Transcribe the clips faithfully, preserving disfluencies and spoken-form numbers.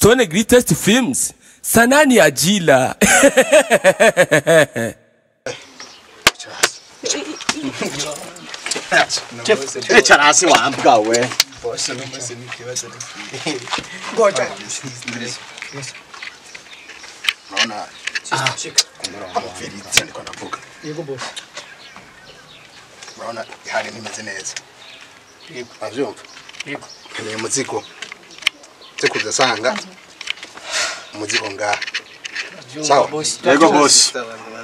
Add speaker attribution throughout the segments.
Speaker 1: Stone Greatest Filmz sanani ajila.
Speaker 2: Echa nasi wambwa we.
Speaker 3: Ngoja.
Speaker 2: Naona. Ah, shika. Amfiri tsende kwa navuka.
Speaker 3: Yego boss.
Speaker 2: Naona hali nimeze neza. Yego, avyumva. Yego. Kene muziko. Tekuza sanga. Muziko nga. Sawa. Yego boss.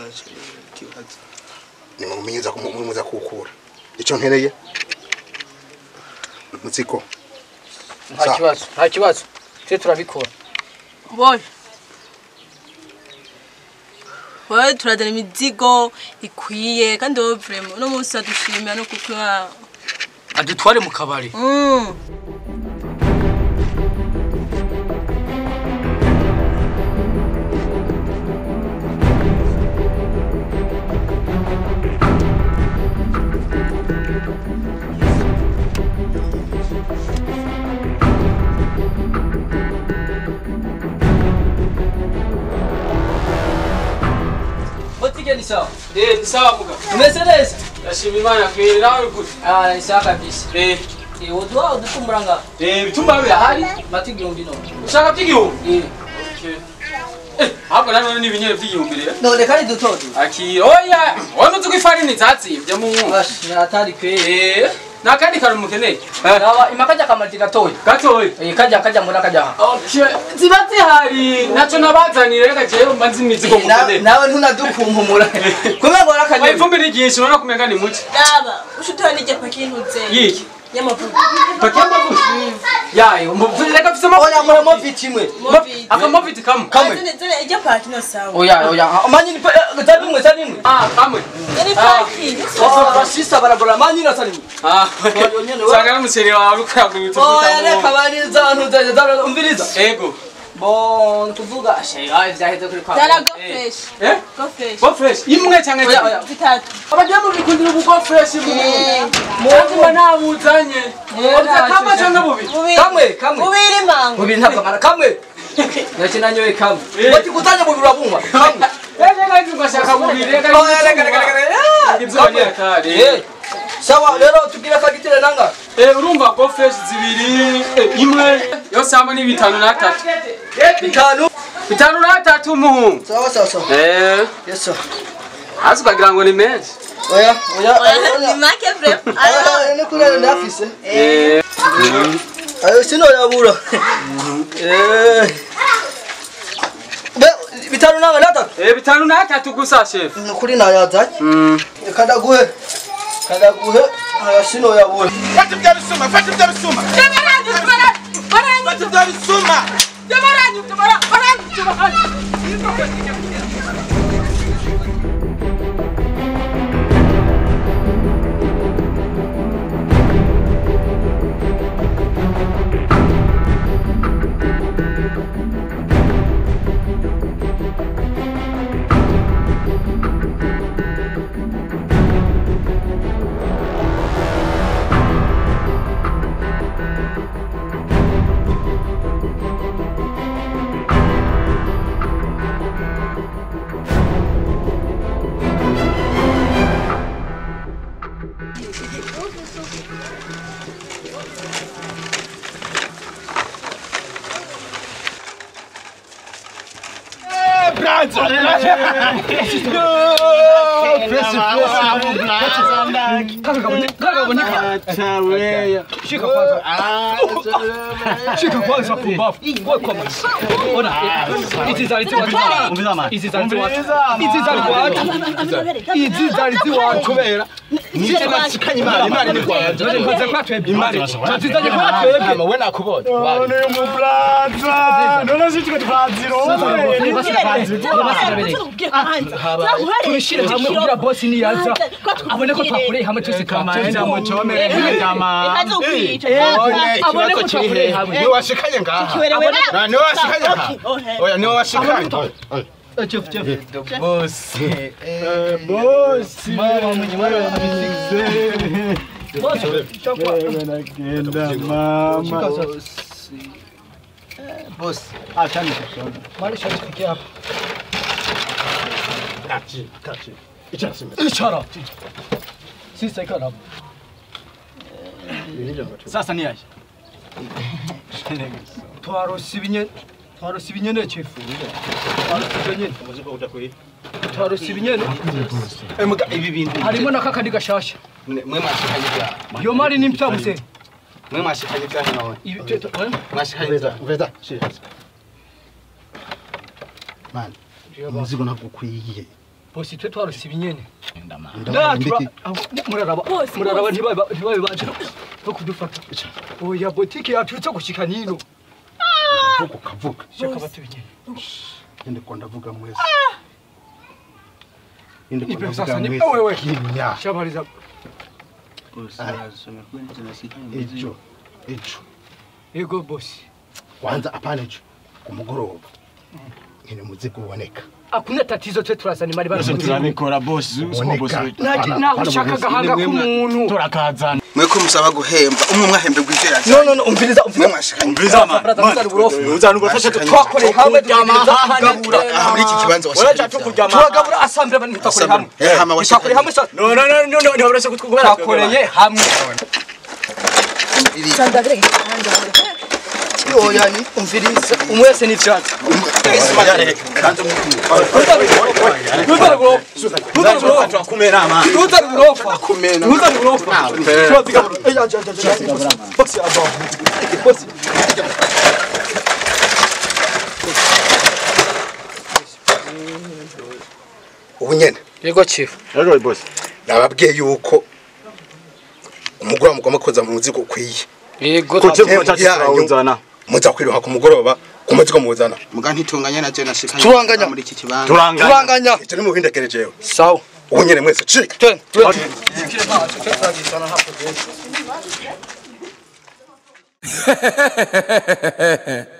Speaker 2: Nimuminyiza kumuza kukura. Ico nkereye. Muziko.
Speaker 3: Nta kibazo, nta kibazo. Twe turabikora.
Speaker 4: Boy. Boy turadana imizigo ikwiye kandi wowe vraiment no munsi adushimira no kukuba
Speaker 3: adutware mu kabari.
Speaker 4: Mm.
Speaker 3: Ni sawa.
Speaker 5: Eh, ni sawa muga.
Speaker 3: Umeseleza?
Speaker 5: Yashima Imana kweli nawe kuti.
Speaker 3: Ah, ni sawa kabisa.
Speaker 5: Eh,
Speaker 3: Eh, udwa udukumburanga.
Speaker 5: eh bitumba birahari.
Speaker 3: Matigihumbi no.
Speaker 5: Ushaka by'igihumbi?
Speaker 3: Eh.
Speaker 5: Okay. Eh, hapo nano ni binyere by'igihumbi rero.
Speaker 3: None kandi dutodo.
Speaker 5: Aki, oya, wowe uzi ko ifarini zatsivye mu.
Speaker 3: Bash, ni hatari kweli.
Speaker 5: Eh, nakandi karumukeneye.
Speaker 3: Nawa imakaja kamati gatoyi.
Speaker 5: Gatoyi.
Speaker 3: Eh, kaja kaja muri kaja.
Speaker 5: Okay. Zibatse hari naco nabazanire reka jewe mbanzi imizigo mukeneye.
Speaker 3: Nawe ntunadukumpumura. Kumwe ngo rakanye.
Speaker 5: Wayivumbi n'igihe urabona kumenga ni muke.
Speaker 4: Daba, ushutara nije pakintuze.
Speaker 5: Yiki.
Speaker 4: Yamavuga.
Speaker 5: Pakamba bush. Yayo, mvuze reka fise mo.
Speaker 3: Oya muri movie imwe.
Speaker 5: Akamoviti kamwe.
Speaker 3: Kamwe.
Speaker 4: Zene zene ijya pakino sawa.
Speaker 3: Oya oya. Amanyi ni zabi mwe zani mwe.
Speaker 5: Ah, kamwe.
Speaker 4: Yari paki.
Speaker 3: Oh, basista baragora amanyi na sani.
Speaker 5: Ah. Sagara museri wawe ukagura ibitugu.
Speaker 3: Oya reka bariza ntuze zara umviriza.
Speaker 5: Ego.
Speaker 3: Bon, tuvuga ashe ay vyaheze kuri kwa.
Speaker 4: Dara go fresh.
Speaker 5: Eh?
Speaker 4: Go fresh.
Speaker 5: Go fresh. Imwe cyangwa
Speaker 4: Oya oya. Bitatu.
Speaker 5: Abajyamu bikundira ubu go fresh mu. Muzi nabuzanye. Oza kama cyangwa bubi.
Speaker 3: Kamwe kamwe.
Speaker 4: Bubiri mango.
Speaker 3: Bubiri ntabwo mara kamwe. Naki nanyoye kamwe. Bati kutanya bubiri urabumva. Kamwe.
Speaker 5: Ege ngazi ngashaka bubiri reka.
Speaker 3: Oya reka reka reka.
Speaker 5: Ibyo ni atari.
Speaker 3: Eh. Sawa rero tugira fagitire nanga.
Speaker 5: Eh urumva go fresh zibiri imwe yose hamwe ni bitanu na tatu.
Speaker 3: Bitanu.
Speaker 5: Bitanu na tatu mu.
Speaker 3: Sawa sawa sawa.
Speaker 5: Eh.
Speaker 3: Yes sir.
Speaker 5: Azi kugira ngo ni menshi.
Speaker 3: Oya oya.
Speaker 4: Oya ni make frem.
Speaker 3: Aya ni kuri ndafise.
Speaker 5: Eh.
Speaker 3: Ayo sino yabura. Eh. Be bitanu nanga natatu.
Speaker 5: Eh bitanu na tatu gusa chef.
Speaker 3: Kuri nayaza.
Speaker 5: Mm.
Speaker 3: Kada guhe. Kada guhe. Ayo sino yabura.
Speaker 2: Fati byabisuma, fati byabisuma.
Speaker 4: Demaraju demaraju. Barani.
Speaker 2: Fati byabisuma.
Speaker 4: Demaraju demaraju. Barani demaraju.
Speaker 6: Shika kwanza. Shika kwanza pumbafu. Wewe kwa maji. Ona. Hizi zaliti watu. Hizi zaliti watu. Hizi zaliti watu. Hizi zaliti watu kubera. Niche nashikanye imari. Imari ni kwa. Nje mpaze kwa twebwe. Imari. Tuzaje kwa twebwe. Ama wewe nakubona. None mu brother. None zitiko twaziro. Turishire hamwe kugira boss ni yaza. Abone ko twakoreye hamwe twese kamaenda muchomere nk'indama. Abone ko twakore hamwe. Ni washikanye ngaha. Na ni washikanye ngaha. Oya ni washikanye. Chef chef. The boss. Eh boss. Mama mwenye mara ya msikse. Boss. Chakwa. Nagenda mama. Boss, acha nikushona. Mali shafiki hapa. Kati, kati. Ichara sima. Ichara. Sisi ikala hapo. Sasa ni aje? Twaro sibinye. Twaro sibinye ne chief. Twaro sibinye. Muzipo utakuri. Twaro sibinye. Emuga ibi bintu. Harimo nakakandi gashasha. Mwe mashikanyika. Yo mali ni mptamuse. Mwe mashikanyika nawe. Ibi teto, eh? Mashikanyika. Veda, shi. Man. Muzigo nakukwiye. Bosi twe twarusiba inyene. Ndatura muraraba muraraba ntibabe ntibabe baje no kudufata. Oya botike yaturutse gushika nino. Vuga kavuga. Shaka batubinyene. Inde ko ndavuga mwese. Inde ko ndavuga mwese. Wewe kinya. Shabariza. Bosi azome kwinze nasika. Ejo. Ejo. Ego bosi. Kwanza apana ejo. Kumugoroba. Ine muzigo uboneka. Akuna tatizo twe turasana imari bari
Speaker 2: turabikora boss uko boss
Speaker 6: na ushaka gahanga ku muntu
Speaker 2: turakazana
Speaker 7: mweko musaba guhemba umwe mwahembe gwivera
Speaker 6: no no no umviriza
Speaker 7: umviriza
Speaker 6: uzanu gufasha twakoreye hamwe
Speaker 7: gabura muri iki kibanza
Speaker 6: washaka turagabura asambira bani twakoreye hamwe
Speaker 7: hama
Speaker 6: washaka hamwe no no no no no uretse kutwugura twakoreye hamwe
Speaker 7: sandagre oya ni umviriza
Speaker 6: umwese ni vyatsi
Speaker 7: ubunyene
Speaker 6: yego chief
Speaker 2: yego boss
Speaker 7: nababwiye yuko umugura mugoma koza mu muzigo kwiye
Speaker 6: yego
Speaker 2: twacyazana
Speaker 7: muza kwiruha ku mugoroba ku muzigo muzana
Speaker 2: muga ntitunganya na je nashikanye
Speaker 7: turanganya
Speaker 2: muri iki kibanza
Speaker 7: turanganya icyo ni mu bindekerejewe
Speaker 6: sawa
Speaker 7: ubunyene mwese cika
Speaker 6: twen
Speaker 1: Hehehehe